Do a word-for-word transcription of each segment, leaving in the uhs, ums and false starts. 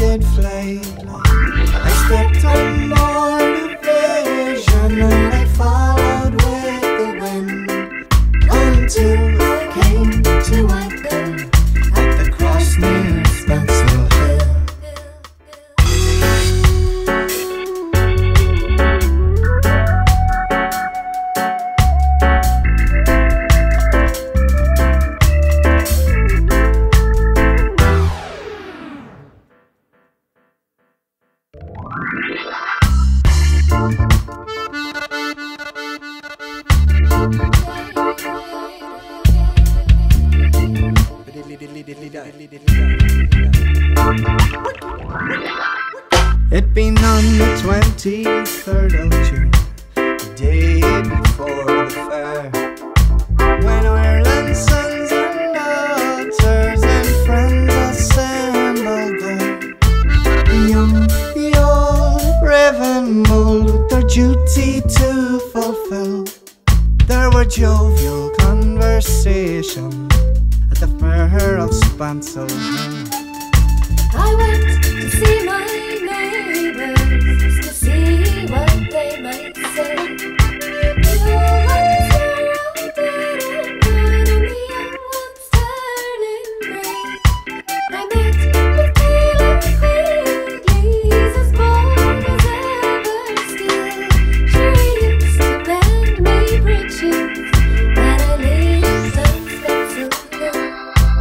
paid flight. I stepped on board a vision and I followed with the wind until I came to anchor at the cross near Spencer Hill. It been on the twenty-third of June, the day before the fair, when Ireland's sons and daughters and friends assembled there. The young, the old, brave and bold, with their duty to fulfill. There were jovial conversations at the fair of Spancel Hill. I went to see my neighbors, to see what they might say. The old ones are all dead and gone, and the young ones turning grey. I met with Taylor Quigley, he's as bold as ever still. Sure, he used to bend me bridges when I lived on Spencer Hill.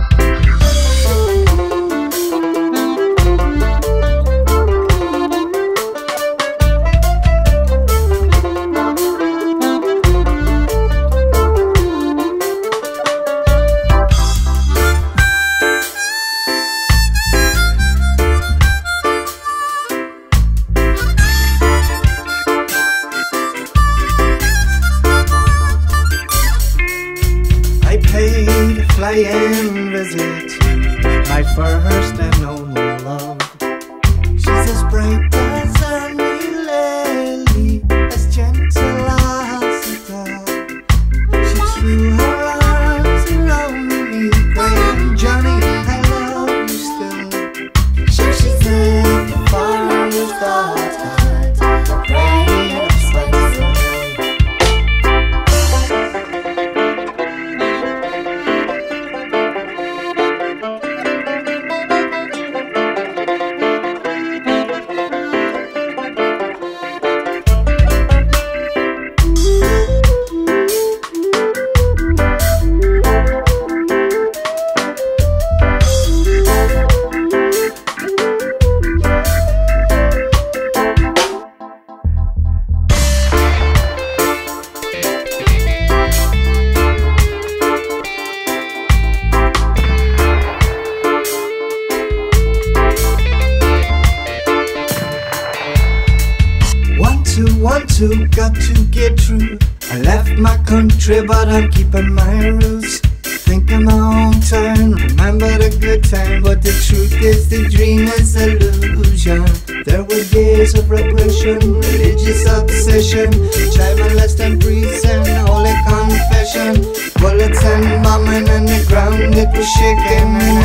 Paid a flying visit, my first and only love. She's as bright as a new lily, as gentle as a dove. She threw her arms around me, crying, Johnny, I love you still. Sure, she said the farmer's daughter, the pride of Spencer Hill. Want to, got to get through. I left my country, but I'm keeping my roots. Thinking my own turn, remember the good time. But the truth is, the dream is illusion. There were days of repression, religious obsession, child molesting priests and holy confession. Bullets and bombing, and the ground it was shaking.